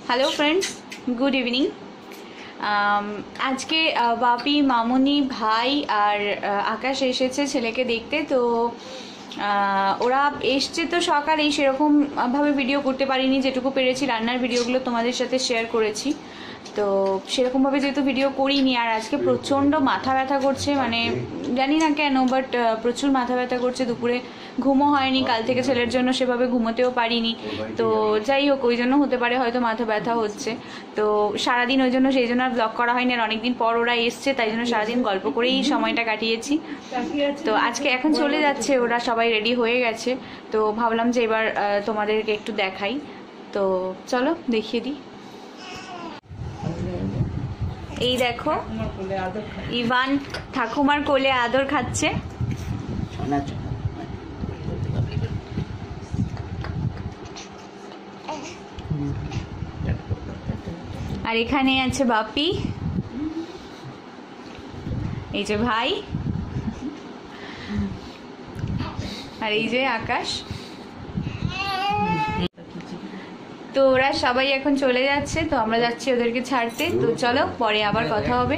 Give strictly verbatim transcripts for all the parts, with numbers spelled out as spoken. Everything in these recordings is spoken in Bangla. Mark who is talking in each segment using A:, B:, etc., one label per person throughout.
A: Hello friends, good evening. আজকে বাপি, মামুনি, ভাই আর আকাশ এসেছে ছেলেকে দেখতে। তো ওরা এসছে তো সকালেই, সেরকমভাবে ভিডিও করতে পারিনি, যেটুকু পেরেছি রান্নার ভিডিওগুলো তোমাদের সাথে শেয়ার করেছি। তো সেরকমভাবে যেহেতু ভিডিও করিনি, আর আজকে প্রচণ্ড মাথা ব্যথা করছে, মানে জানি না কেন, বাট প্রচুর মাথা ব্যথা করছে। দুপুরে ঘুমও হয়নি, কাল থেকে ছেলের জন্য সেভাবে ঘুমোতেও পারিনি। তো যাই হোক, ওই জন্য হতে পারে হয়তো মাথা ব্যথা হচ্ছে। তো সারাদিন ওই জন্য সেই জন্য আর ব্লগ করা হয়নি, আর অনেকদিন পর ওরা এসছে, তাই জন্য সারাদিন গল্প করেই সময়টা কাটিয়েছি। তো আজকে এখন চলে যাচ্ছে, ওরা সবাই রেডি হয়ে গেছে। তো ভাবলাম যে এবার তোমাদেরকে একটু দেখাই। তো চলো দেখিয়ে দিই। এই দেখো, ইভান ঠাকুমার কোলে আদর খাচ্ছে। আর এখানে আছে বাপি, এই যে ভাই, আর এই যে আকাশ। তো ওরা সবাই এখন চলে যাচ্ছে, তো আমরা যাচ্ছি ওদেরকে ছাড়তে। তো চলো, পরে আবার কথা হবে।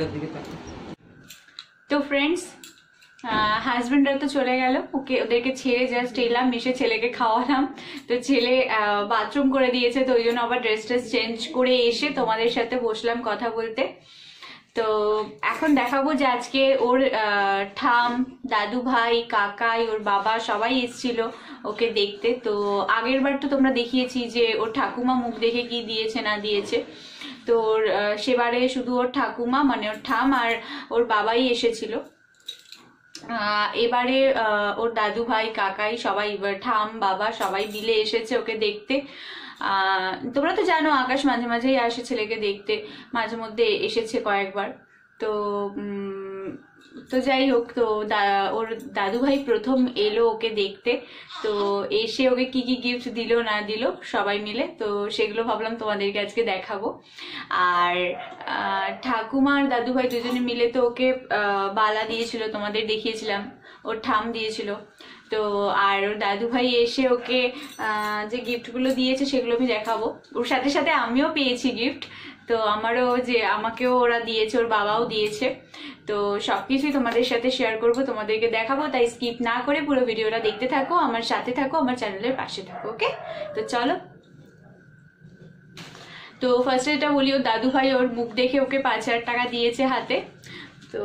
A: তো ফ্রেন্ডস, হাজবেন্ডরা তো চলে গেল, ওকে ওদেরকে ছেড়ে জাস্ট এলাম, এসে ছেলেকে খাওয়ালাম। তো ছেলে বাথরুম করে দিয়েছে, তো ওই জন্য আবার ড্রেস ট্রেস চেঞ্জ করে এসে তোমাদের সাথে বসলাম কথা বলতে। তো এখন দেখাবো যে আজকে ওর ঠাম, দাদু ভাই, কাকাই, ওর বাবা সবাই এসেছিল ওকে দেখতে। তো আগের বার তো তোমরা দেখিয়েছি যে ওর ঠাকুমা মুখ দেখে কি দিয়েছে না দিয়েছে। তো ওর সেবারে শুধু ওর ঠাকুমা মানে ওর ঠাম আর ওর বাবাই এসেছিল। এবারে ওর দাদু ভাই, কাকাই সবাই, ঠাম, বাবা সবাই মিলে এসেছে ওকে দেখতে। আহ তোমরা তো জানো আকাশ মাঝে মাঝেই আসে ছেলেকে দেখতে, মাঝে মধ্যে এসেছে কয়েকবার। তো তো যাই হোক, তো ওর দাদু ভাই প্রথম এলো ওকে দেখতে। তো এসে ওকে কি কি গিফট দিল না দিল সবাই মিলে, তো সেগুলো ভাবলাম তোমাদেরকে আজকে দেখাবো। আর ঠাকুমা আর দাদু ভাই দুজনে মিলে তো ওকে বালা দিয়েছিল, তোমাদের দেখিয়েছিলাম, ওর ঠাম দিয়েছিল। তো আর ওর দাদু ভাই এসে ওকে যে গিফটগুলো দিয়েছে সেগুলো আমি দেখাবো। ওর সাথে সাথে আমিও পেয়েছি গিফট, তো আমারও যে আমাকেও ওরা দিয়েছে, ওর বাবাও দিয়েছে। তো সবকিছুই তোমাদের সাথে শেয়ার করব, তোমাদেরকে দেখাবো। তাই স্কিপ না করে পুরো ভিডিওটা দেখতে থাকো, আমার সাথে থাকো, আমার চ্যানেলের পাশে থাকো। ওকে, তো চলো। তো ফার্স্টে এটা বলি, ওর দাদু ভাই ওর মুখ দেখে ওকে পাঁচ হাজার টাকা দিয়েছে হাতে। তো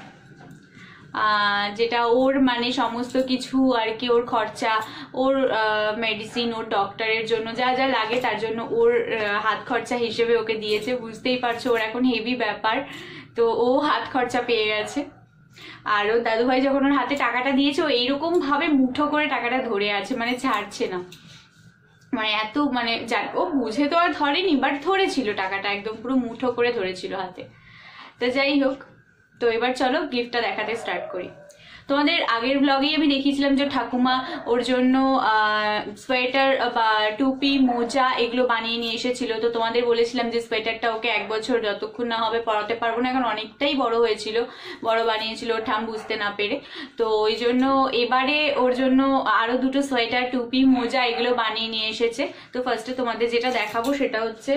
A: যেটা ওর মানে সমস্ত কিছু আর কি, ওর খরচা, ওর মেডিসিন, ওর ডক্টরের জন্য যা যা লাগে তার জন্য ওর হাত খরচা হিসেবে ওকে দিয়েছে। বুঝতেই পারছো ওর এখন হেভি ব্যাপার, তো ও হাত খরচা পেয়ে গেছে। আর ওর দাদু ভাই যখন ওর হাতে টাকাটা দিয়েছে, ও এইরকম ভাবে মুঠো করে টাকাটা ধরে আছে, মানে ছাড়ছে না, মানে এত মানে ও বুঝে তো আর ধরেনি, বাট ধরেছিল টাকাটা, একদম পুরো মুঠো করে ধরেছিল হাতে। তো যাই হোক, তো এবার চলো গিফটটা দেখাতে স্টার্ট করি। তোমাদের আগের ব্লগেই আমি দেখিয়েছিলাম যে ঠাকুমা ওর জন্য সোয়েটার বা টুপি, মোজা এগুলো বানিয়ে নিয়ে এসেছিল। তো তোমাদের বলেছিলাম যে সোয়েটারটা ওকে এক বছর যতক্ষণ না হবে পরাতে পারবো না, এখন অনেকটাই বড় হয়েছিল, বড় বানিয়েছিল ওর ঠাম বুঝতে না পেরে। তো ওই জন্য এবারে ওর জন্য আরো দুটো সোয়েটার, টুপি, মোজা এগুলো বানিয়ে নিয়ে এসেছে। তো ফার্স্টে তোমাদের যেটা দেখাবো সেটা হচ্ছে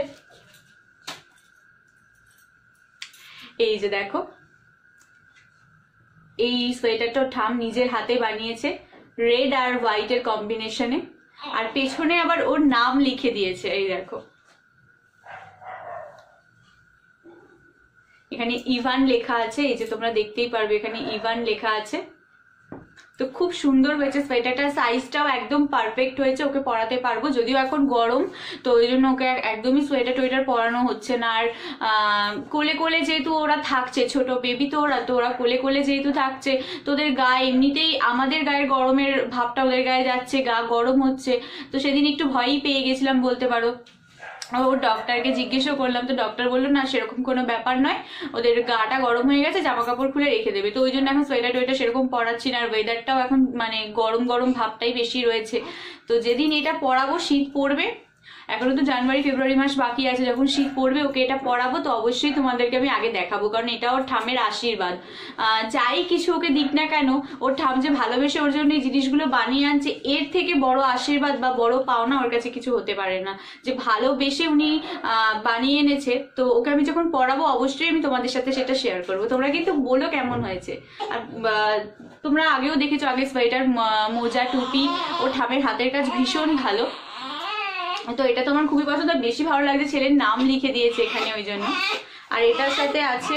A: এই যে দেখো, এই সোয়েটারটা ঠাম নিজের হাতে বানিয়েছে, রেড আর হোয়াইট এর কম্বিনেশনে, আর পেছনে আবার ওর নাম লিখে দিয়েছে। এই দেখো, এখানে ইভান লেখা আছে, এই যে তোমরা দেখতেই পারবে এখানে ইভান লেখা আছে। তো খুব সুন্দর হয়েছে সোয়েটারটা, সাইজটাও একদম পারফেক্ট হয়েছে, ওকে পরাতে পারবো। যদিও এখন গরম, তো ওই জন্য ওকে একদমই সোয়েটার টোয়েটার পরানো হচ্ছে না। আর কোলে কোলে যেহেতু ওরা থাকছে, ছোট বেবি তো ওরা, তো ওরা কোলে কোলে যেহেতু থাকছে, তো ওদের গায়ে এমনিতেই আমাদের গায়ের গরমের ভাবটা ওদের গায়ে যাচ্ছে, গা গরম হচ্ছে। তো সেদিন একটু ভয়ই পেয়ে গেছিলাম বলতে পারো। ওর ডক্টরকে জিজ্ঞেসও করলাম, তো ডক্টর বললো না সেরকম কোনো ব্যাপার নয়, ওদের গাটা গরম হয়ে গেছে, জামা কাপড় খুলে রেখে দেবে। তো ওই জন্য এখন সোয়েটার টোয়েটার সেরকম পরাচ্ছি না। আর ওয়েদারটাও এখন মানে গরম গরম ভাবটাই বেশি রয়েছে। তো যেদিন এটা পরাবো, শীত পড়বে, এখনো তো জানুয়ারি ফেব্রুয়ারি মাস বাকি আছে, যখন শীত পড়বে ওকে এটা পরাবো তো অবশ্যই তোমাদেরকে আমি আগে দেখাবো, কারণ এটা ওর ঠামের আশীর্বাদ। যাই কিছু ওকে দিক না কেন, ওর ঠাম যে ভালোবেসে ওর জন্য এই জিনিসগুলো বানিয়ে আনছে, এর থেকে বড় আশীর্বাদ বা বড় পাওনা ওর কাছে কিছু হতে পারে না। যে ভালোবেসে উনি বানিয়ে এনেছে, তো ওকে আমি যখন পরাবো অবশ্যই আমি তোমাদের সাথে সেটা শেয়ার করবো। তোমরা কিন্তু বলো কেমন হয়েছে। আর তোমরা আগেও দেখেছো, আগে সোয়েটার, মোজা, টুপি, ও ঠামের হাতের কাজ ভীষণ ভালো, তো এটা তোমার খুবই পছন্দ। বেশি ভালো লাগছে ছেলের নাম লিখে দিয়েছে এখানে, ওই জন্য। আর এটার সাথে আছে,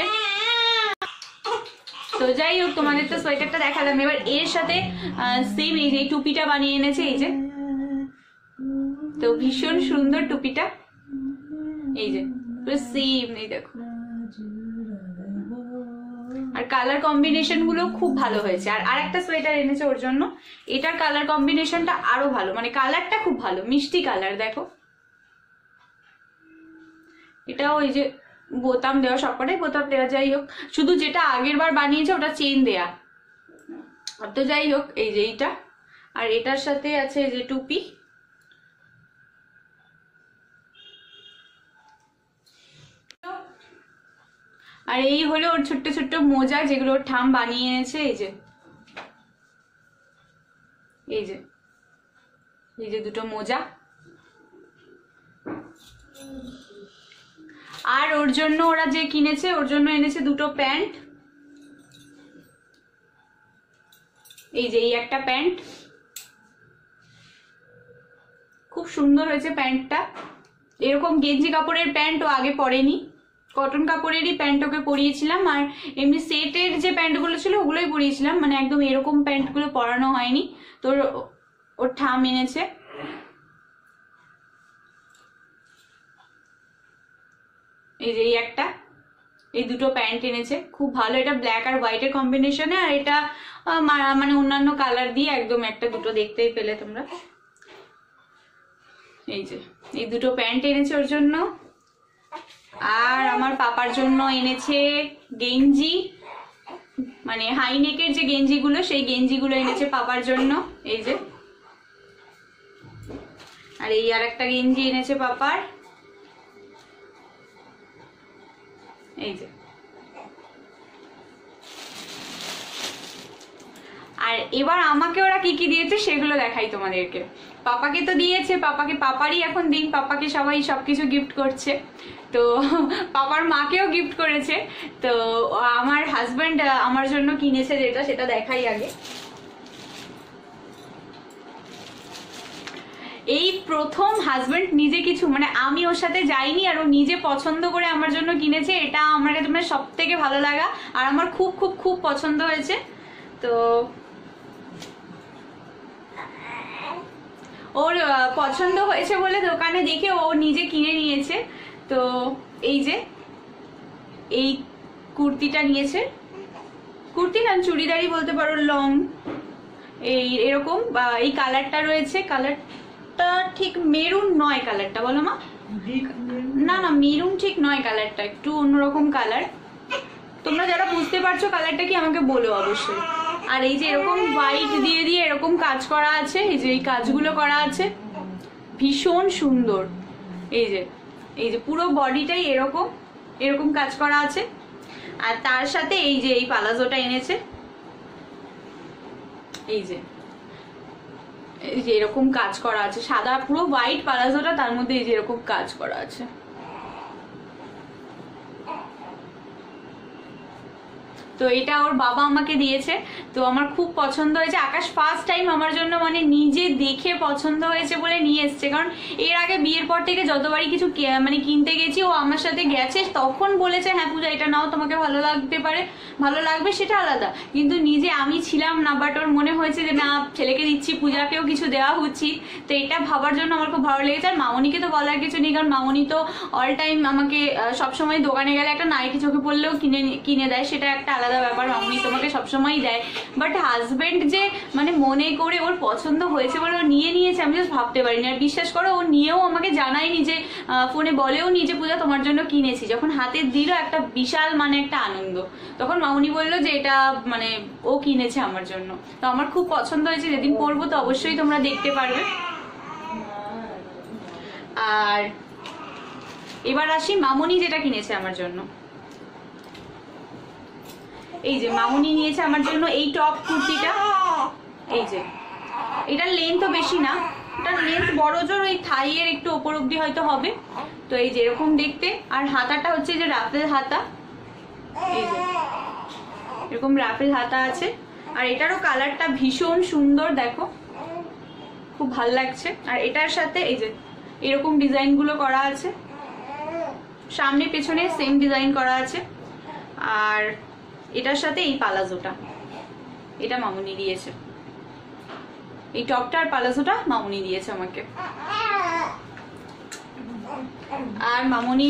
A: তো যাই হোক তোমাদের তো সোয়েটারটা দেখালাম, এবার এর সাথে সেম এই যে টুপিটা বানিয়ে এনেছে, এই যে, তো ভীষণ সুন্দর টুপিটা, এই যে পুরো সেম, এই দেখো। আর কালার কম্বিনেশন গুলো খুব ভালো হয়েছে। আর আরেকটা সোয়েটার এনেছে ওর জন্য, এটার কালার কম্বিনেশনটা আরো ভালো, মানে কালারটা খুব ভালো, মিষ্টি কালার। দেখো এটাও এই যে বোতাম দেওয়া, সবকটাই বোতাম দেওয়া। যাই হোক, শুধু যেটা আগের বার বানিয়েছে ওটা চেন দেয়া, তো যাই হোক এই যে এইটা। আর এটার সাথে আছে এই যে টুপি, আর এই হলো ওর ছোট্ট ছোট্ট মোজা, যেগুলো ওর ঠাম বানিয়ে এনেছে, এই যে, এই যে এই যে দুটো মোজা। আর ওর জন্য ওরা যে কিনেছে, ওর জন্য এনেছে দুটো প্যান্ট, এই যে এই একটা প্যান্ট, খুব সুন্দর হয়েছে প্যান্টটা। এরকম গেঞ্জি কাপড়ের প্যান্ট ও আগে পরেনি, কটন কাপড়েরই প্যান্ট ওকে পরিয়েছিলাম। আর এমনি সেটের যে প্যান্টগুলো ছিল ওগুলোই পরিয়েছিলাম, মানে একদম এরকম প্যান্টগুলো পরানো হয়নি। তো ওর ঠাম এনেছে, এই যে এই একটা, এই দুটো প্যান্ট এনেছে, খুব ভালো। এটা ব্ল্যাক আর হোয়াইটের কম্বিনেশনে, আর এটা মানে অন্যান্য কালার দিয়ে একদম একটা দুটো দেখতেই পেলে তোমরা। এই যে এই দুটো প্যান্ট এনেছে ওর জন্য। আর আমার পাপার জন্য এনেছে গেঞ্জি, মানে হাই নেকের যে গেঞ্জিগুলো, সেই গেঞ্জিগুলো এনেছে পাপার জন্য, এই যে। আর এই আর একটা গেঞ্জি এনেছে পাপার, এই যে। আর এবার আমাকে ওরা কি কি দিয়েছে সেগুলো দেখাই তোমাদেরকে। পাপাকে তো দিয়েছে, পাপাকে পাপারই এখন দিন, পাপাকে সবাই সবকিছু গিফট করছে, তো পাপার মাকেও গিফট করেছে। তো আমার হাজব্যান্ড আমার জন্য কিনেছে যেটা, সেটা দেখাই আগে। এই প্রথম হাজব্যান্ড নিজে কিছু, মানে আমি ওর সাথে যাইনি আর ও নিজে পছন্দ করে আমার জন্য কিনেছে, এটা আমার কাছে মানে সব থেকে ভালো লাগা, আর আমার খুব খুব খুব পছন্দ হয়েছে। তো ওর পছন্দ হয়েছে বলে দোকানে দেখে ও নিজে কিনে নিয়েছে। তো এই যে এই কুর্তিটা নিয়েছে, কুর্তি না চুড়িদারই বলতে পারো, লং, এই এরকম এই কালারটা রয়েছে। কালারটা ঠিক মেরুন নয়, কালারটা বলো মা, না না মেরুন ঠিক নয়, কালারটা একটু অন্যরকম কালার। তোমরা যারা বুঝতে পারছো কালারটা কি আমাকে বলো অবশ্যই। আর এই যে এরকম হোয়াইট দিয়ে দিয়ে এরকম কাজ করা আছে, এই যে এই কাজগুলো করা আছে ভীষণ সুন্দর। এই যে এই যে পুরো বডিটাই এরকম এরকম কাজ করা আছে। আর তার সাথে এই যে এই পালাজোটা এনেছে, এই যে এই যে এরকম কাজ করা আছে, সাদা পুরো হোয়াইট পালাজোটা, তার মধ্যে এই যে এরকম কাজ করা আছে। তো এটা ওর বাবা আমাকে দিয়েছে, তো আমার খুব পছন্দ হয়েছে। আকাশ ফার্স্ট টাইম আমার জন্য মানে নিজে দেখে পছন্দ হয়েছে বলে নিয়ে এসছে, কারণ এর আগে বিয়ের পর থেকে যতবারই কিছু মানে কিনতে গেছি ও আমার সাথে গেছে, তখন বলেছে হ্যাঁ পূজা এটা নাও, তোমাকে ভালো লাগতে পারে, ভালো লাগবে, সেটা আলাদা। কিন্তু নিজে আমি ছিলাম না, বাট ওর মনে হয়েছে যে না ছেলেকে দিচ্ছি, পূজাকেও কিছু দেওয়া উচিত, তো এটা ভাবার জন্য আমার খুব ভালো লেগেছে। আর মামনিকে তো বলার কিছু নেই, কারণ মামনি তো অল টাইম আমাকে সবসময় দোকানে গেলে একটা নাইটি চোখে পড়লেও কিনে কিনে দেয়, সেটা একটা আলাদা ব্যাপার, মামনি তোমাকে সবসময়ই দেয়। বাট হাজবেন্ড যে মানে মনে করে ওর পছন্দ হয়েছে বলে ও নিয়ে নিয়েছে, আমি জাস্ট ভাবতে পারিনি। আর বিশ্বাস করো ও নিয়েও আমাকে জানায়নি, যে ফোনে বলেও নি যে পূজা তোমার জন্য কিনেছি। যখন হাতে দিল একটা বিশাল মানে একটা আনন্দ, তখন মামনি বললো যে এটা মানে ও কিনেছে আমার জন্য। তো আমার খুব পছন্দ হয়েছে, যেদিন পরবো তো অবশ্যই তোমরা দেখতে পারবে। আর এবার আসি মামুনি যেটা কিনেছে আমার জন্য। এই যে মামুনি নিয়েছে আমার জন্য এই টপ কুর্তিটা। এই যে এটার লেন্থও বেশি না, এটার লেন্থ বড় জোর ওই থাইয়ের একটু ওপর অব্দি হয়তো হবে। তো এই যে এরকম দেখতে, আর হাতাটা হচ্ছে যে রাফেল হাতা। এই যে এরকম রাফেল হাতা আছে, আর এটারও কালারটা ভীষণ সুন্দর, দেখো খুব ভাল লাগছে। আর এটার সাথে এই যে এরকম ডিজাইন গুলো করা আছে, সামনে পেছনে সেম ডিজাইন করা আছে। আর এটার সাথে এই পালাজোটা, এটা মামুনি দিয়েছে, এই টপটা আর পালাজোটা মামুনি দিয়েছে আমাকে। আর মামুনি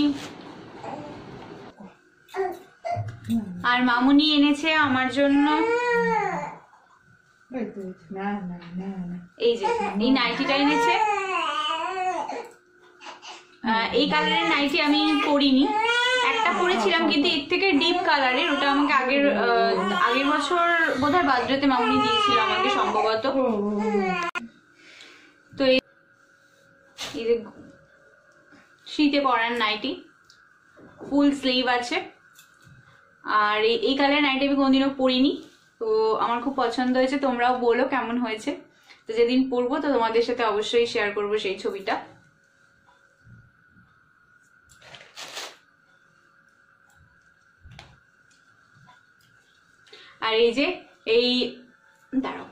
A: আর মামুনি এনেছে আমার জন্য এই যে এই নাইটিটা এনেছে। এই কালারের নাইটি আমি পরিনি, একটা পরেছিলাম কিন্তু এর থেকে ডিপ কালারের, ওটা আমাকে আগের আগের বছর বোধহয় বার্থডেতে মামুনি দিয়েছিল আমাকে সম্ভবত। তো এই যে শীতে পরার নাইটি, ফুল স্লিভ আছে। আর এই কালারের নাইটি আমি কোনদিনও পরিনি, তো আমার খুব পছন্দ হয়েছে। তোমরাও বলো কেমন হয়েছে। তো যেদিন পরবো তো তোমাদের সাথে অবশ্যই শেয়ার করবো সেই ছবিটা। আর এই যে এই দাঁড়াও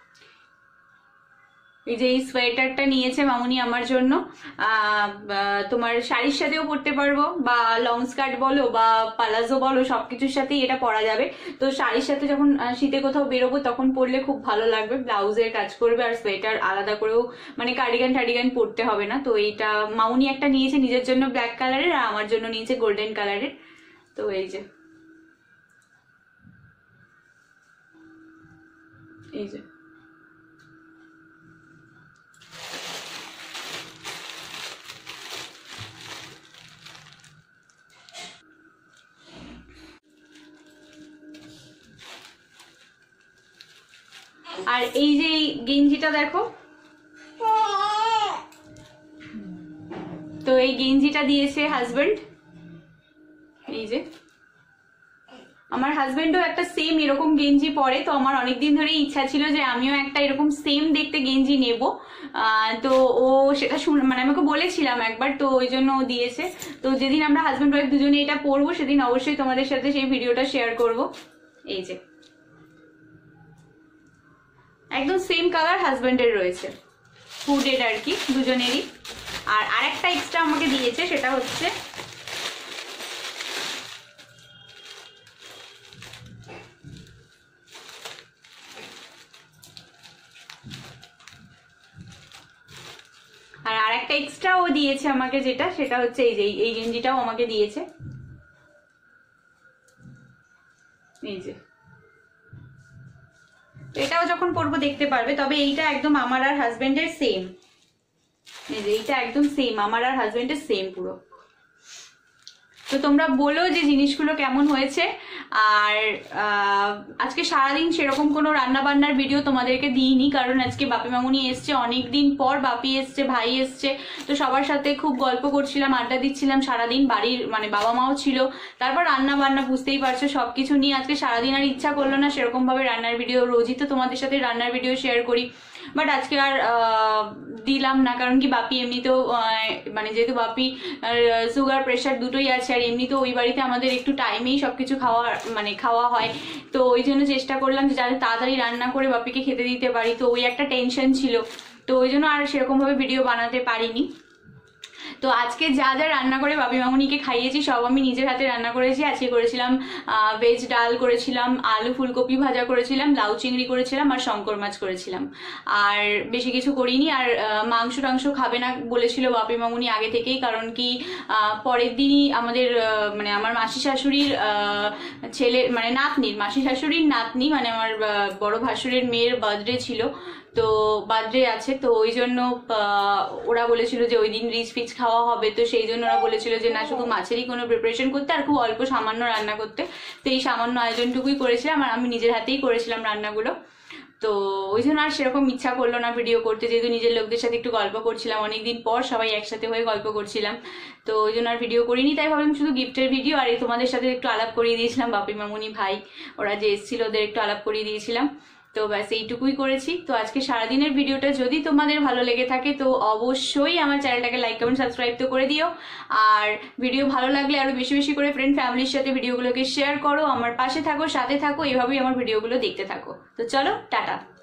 A: এই যে এই সোয়েটারটা নিয়েছে মামুনি আমার জন্য। তোমার শাড়ির সাথেও পরতে পারবো, বা লং স্কার্ট বলো বা পালাজো বলো, সবকিছুর সাথেই এটা পরা যাবে। তো শাড়ির সাথে যখন শীতে কোথাও বেরোবো তখন পরলে খুব ভালো লাগবে, ব্লাউজের কাজ করবে। আর সোয়েটার আলাদা করেও মানে কার্ডিগান টার্ডিগান পরতে হবে না। তো এইটা মামুনি একটা নিয়েছে নিজের জন্য ব্ল্যাক কালারের, আর আমার জন্য নিয়েছে গোল্ডেন কালারের। তো এই যে এই যে আর এই যে গেঞ্জিটা দেখো, তো এই গেঞ্জিটা দিয়েছে হাজবেন্ড। এই যে আমার হাজবেন্ডও একটা সেম এরকম গেঞ্জি পরে, তো আমার অনেকদিন ধরেই ইচ্ছা ছিল যে আমিও একটা এরকম সেম দেখতে গেঞ্জি নেব। তো ও সেটা শুনে মানে আমাকে বলেছিলাম একবার, তো ওই জন্য ও দিয়েছে। তো যেদিন আমরা হাজবেন্ড ওয়াইফ দুজনে এটা পরবো সেদিন অবশ্যই তোমাদের সাথে সেই ভিডিওটা শেয়ার করব। এই যে একদম সেম কালার হাজবেন্ডের রয়েছে, হুডেড আর কি দুজনেরই। আর আরেকটা এক্সট্রা আমাকে দিয়েছে, সেটা হচ্ছে আর আরেকটা এক্সট্রা ও দিয়েছে আমাকে, যেটা সেটা হচ্ছে এই যে এই গেঞ্জিটাও আমাকে দিয়েছে। এই যে এটাও যখন পরবো দেখতে পারবে। তবে এইটা একদম আমার আর হাজবেন্ডের সেম, এই যে এইটা একদম সেম আমার আর হাজবেন্ডের সেম পুরো। তো তোমরা বলো যে জিনিসগুলো কেমন হয়েছে। আর আজকে সারাদিন সেরকম কোনো রান্না বান্নার ভিডিও তোমাদেরকে দিইনি, কারণ আজকে বাপি মামুনি এসছে, অনেকদিন পর বাপি এসছে, ভাই এসছে। তো সবার সাথে খুব গল্প করছিলাম, আড্ডা দিচ্ছিলাম সারাদিন, বাড়ির মানে বাবা মাও ছিল, তারপর রান্না বান্না বুঝতেই পারছো সবকিছু নিয়ে আজকে সারাদিন আর ইচ্ছা করলো না সেরকম ভাবে রান্নার ভিডিও। রোজই তো তোমাদের সাথে রান্নার ভিডিও শেয়ার করি, বাট আজকে আর দিলাম না, কারণ কি বাপি এমনিতেও মানে যেহেতু বাপি সুগার প্রেশার দুটোই আছে, আর এমনিতেও ওই বাড়িতে আমাদের একটু টাইমেই সবকিছু খাওয়া মানে খাওয়া হয়। তো ওই জন্য চেষ্টা করলাম যে যাতে তাড়াতাড়ি রান্না করে বাপিকে খেতে দিতে পারি। তো ওই একটা টেনশন ছিল, তো ওই জন্য আর সেরকম ভাবে ভিডিও বানাতে পারিনি। তো আজকে যা যা রান্না করে বাপি মামুনিকে খাইয়েছি সব আমি নিজের হাতে রান্না করেছি। আজকে করেছিলাম ভেজ ডাল করেছিলাম, আলু ফুলকপি ভাজা করেছিলাম, লাউ চিংড়ি করেছিলাম, আর শঙ্কর মাছ করেছিলাম। আর বেশি কিছু করিনি। আর মাংস টাংস খাবে না বলেছিল বাপি মামুনি আগে থেকেই, কারণ কি পরের দিনই আমাদের মানে আমার মাসি শাশুড়ির ছেলে মানে নাতনির মাসি শাশুড়ির নাতনি মানে আমার বড় ভাসুরের মেয়ের বার্থডে ছিল, তো বার্থডে আছে। তো ওই জন্য ওরা বলেছিল যে ওই দিন রিচ ফিচ খাওয়া হবে, তো সেই জন্য ওরা বলেছিল যে না শুধু মাছেরই কোনো প্রিপারেশন করতে আর খুব অল্প সামান্য রান্না করতে। তো এই সামান্য আয়োজনটুকুই করেছিলাম, আর আমি নিজের হাতেই করেছিলাম রান্নাগুলো। তো ওই জন্য আর সেরকম ইচ্ছা করলো না ভিডিও করতে, যেহেতু নিজের লোকদের সাথে একটু গল্প করছিলাম, অনেকদিন পর সবাই একসাথে হয়ে গল্প করছিলাম, তো ওই জন্য আর ভিডিও করিনি। তাই ভাবলাম শুধু গিফটের ভিডিও আর এই তোমাদের সাথে একটু আলাপ করিয়ে দিয়েছিলাম, বাপি মামুনি ভাই ওরা যে এসেছিল ওদের একটু আলাপ করিয়ে দিয়েছিলাম। তো ব্যাস এইটুকুই করেছি। তো আজকে সারাদিনের ভিডিওটা যদি তোমাদের ভালো লেগে থাকে তো অবশ্যই আমার চ্যানেলটাকে লাইক কমেন্ট সাবস্ক্রাইব তো করে দিও, আর ভিডিও ভালো লাগলে আরো বেশি বেশি করে ফ্রেন্ড ফ্যামিলির সাথে ভিডিওগুলোকে শেয়ার করো, আমার পাশে থাকো, সাথে থাকো, এভাবেই আমার ভিডিওগুলো দেখতে থাকো। তো চলো টাটা।